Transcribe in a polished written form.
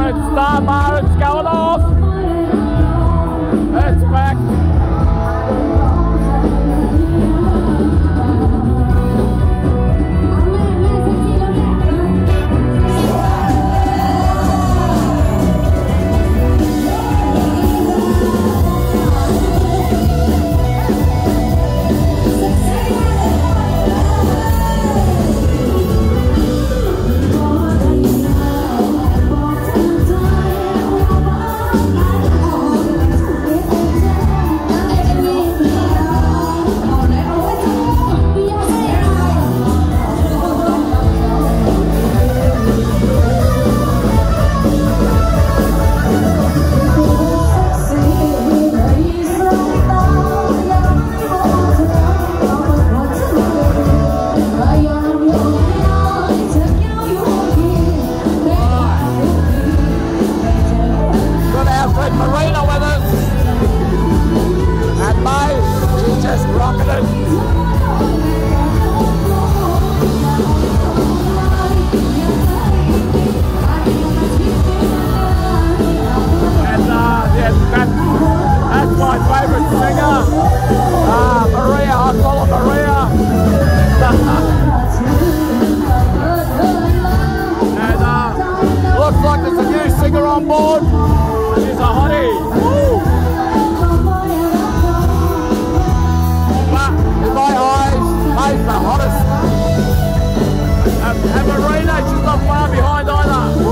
It's Star Bar, it's going off. It's back. Marina with us, and May, she's just rocking it. And yeah, that's my favourite singer, Maria. I call her Maria. And looks like there's a new singer on board. She's a hottie. Woo! But in my eyes, May's the hottest. And Marina, she's not far behind either.